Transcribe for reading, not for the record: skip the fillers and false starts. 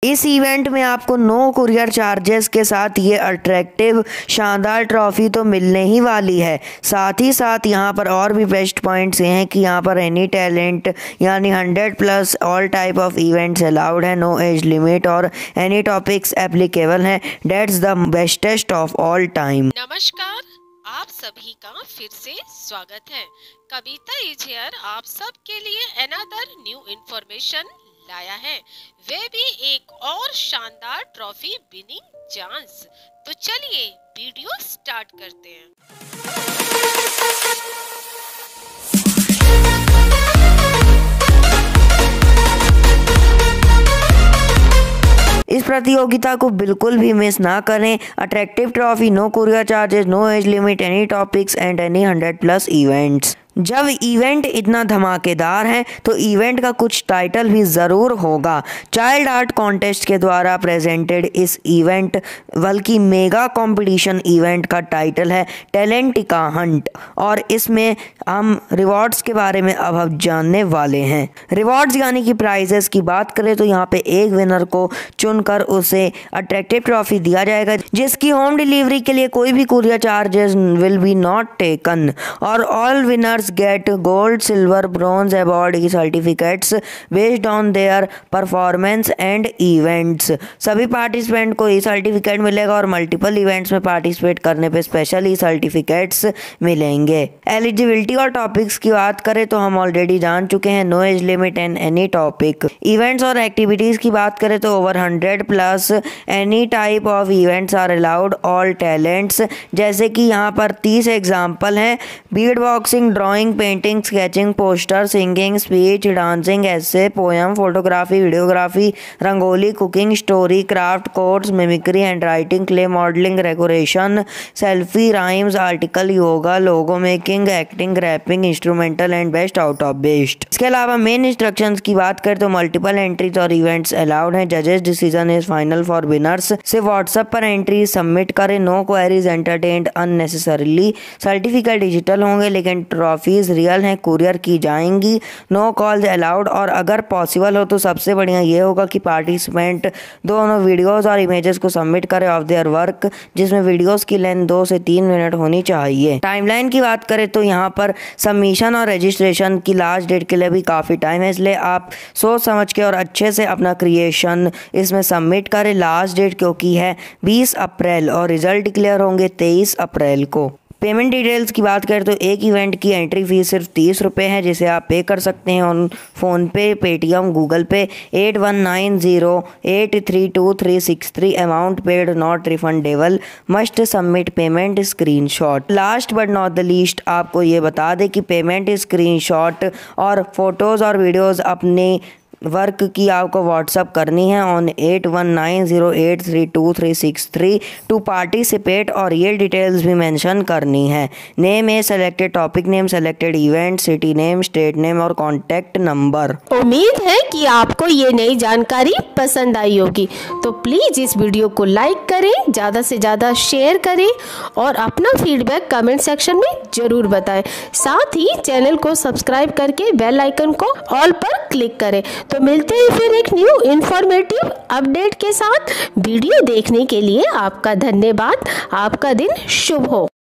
इस इवेंट में आपको नो कुरियर चार्जेस के साथ ये अट्रैक्टिव शानदार ट्रॉफी तो मिलने ही वाली है। साथ ही साथ यहाँ पर और भी बेस्ट पॉइंट्स ये हैं कि यहाँ पर एनी टैलेंट यानी 100+ all type of events allowed है, नो एज लिमिट और एनी टॉपिक्स एप्लीकेबल हैं। That's the bestest of all time. नमस्कार, आप सभी का फिर से स्वागत है। कविता इज हियर आप सब के लिए अनदर न्यू इन्फॉर्मेशन लाया है, वे भी एक और शानदार ट्रॉफी विनिंग चांस। तो चलिए वीडियो स्टार्ट करते हैं। इस प्रतियोगिता को बिल्कुल भी मिस ना करें। Attractive trophy, no courier charges, no age limit, any topics and any 100+ events. जब इवेंट इतना धमाकेदार है तो इवेंट का कुछ टाइटल भी ज़रूर होगा। चाइल्ड आर्ट कॉन्टेस्ट के द्वारा प्रेजेंटेड इस इवेंट बल्कि मेगा कंपटीशन इवेंट का टाइटल है टैलेंटिका हंट और इसमें हम रिवॉर्ड्स के बारे में अब जानने वाले हैं। रिवॉर्ड्स यानी कि प्राइजेस की बात करें तो यहाँ पे एक विनर को चुनकर उसे अट्रैक्टिव ट्रॉफी दिया जाएगा जिसकी होम डिलीवरी के लिए कोई भी courier charges will be not taken और all winners get gold, silver, bronze award certificates based on their performance and events। सभी पार्टिसिपेंट को ई सर्टिफिकेट मिलेगा और मल्टीपल इवेंट्स में पार्टिसिपेट करने पे स्पेशल ई सर्टिफिकेट्स मिलेंगे। एलिजिबिलिटी और टॉपिक्स की बात करें तो हम ऑलरेडी जान चुके हैं, no age limit and any topic. Events और एक्टिविटीज की बात करें तो over 100+ any type of events are allowed, all talents, जैसे कि यहाँ पर 30 एग्जाम्पल हैं। Beat boxing, drawing, painting, sketching, poster, singing, speech, dancing, essay, poem, photography, videography, rangoli, cooking, story, craft, course, mimicry, handwriting, clay modelling, decoration, selfie, rhymes, article, yoga, logo making, acting, rapping, instrumental and best out of best. इसके अलावा main instructions की बात करें तो multiple entries और events allowed हैं। जजेस decision is final for winners. सिर्फ व्हाट्सएप पर एंट्री सबमिट करें, no queries entertained unnecessarily. Certificate digital होंगे लेकिन ट्रॉफीज रियल हैं, कुरियर की जाएंगी। नो कॉल्स अलाउड और अगर पॉसिबल हो तो सबसे बढ़िया ये होगा कि पार्टिसिपेंट दोनों वीडियोस और इमेजेस को सबमिट करें ऑफ देयर वर्क, जिसमें वीडियोस की लेंथ 2 से 3 मिनट होनी चाहिए। टाइमलाइन की बात करें तो यहाँ पर सबमिशन और रजिस्ट्रेशन की लास्ट डेट के लिए भी काफ़ी टाइम है, इसलिए आप सोच समझ के और अच्छे से अपना क्रिएशन इसमें सबमिट करें। लास्ट डेट क्योंकि है 20 अप्रैल और रिजल्ट डिक्लेयर होंगे 23 अप्रैल को। पेमेंट डिटेल्स की बात करें तो एक इवेंट की एंट्री फीस सिर्फ 30 रुपये है, जिसे आप पे कर सकते हैं on PhonePe, Paytm, Google Pay 8190832363। Amount paid not refundable, must submit payment screenshot. Last but not the least आपको ये बता दें कि पेमेंट स्क्रीनशॉट और फोटोज़ और वीडियोज़ अपने वर्क की आपको व्हाट्सअप करनी है ऑन 8190832363 टू पार्टिसिपेट और ये डिटेल्स भी मेंशन करनी है। नेम है selected, topic name, selected event, city name, state name और कॉन्टैक्ट नंबर। उम्मीद है कि आपको ये नई जानकारी पसंद आई होगी, तो प्लीज़ इस वीडियो को लाइक करें, ज़्यादा से ज़्यादा शेयर करें और अपना फीडबैक कमेंट सेक्शन में ज़रूर बताएं। साथ ही चैनल को सब्सक्राइब करके बेल आइकन को ऑल पर क्लिक करें। तो मिलते हैं फिर एक न्यू इन्फॉर्मेटिव अपडेट के साथ। वीडियो देखने के लिए आपका धन्यवाद। आपका दिन शुभ हो।